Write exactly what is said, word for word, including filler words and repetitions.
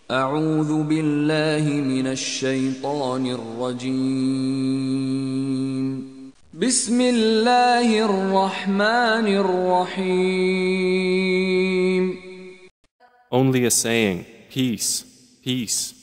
أعوذ بالله من الشيطان الرجيم. بسم الله الرحمن الرحيم. Only a saying, peace, peace.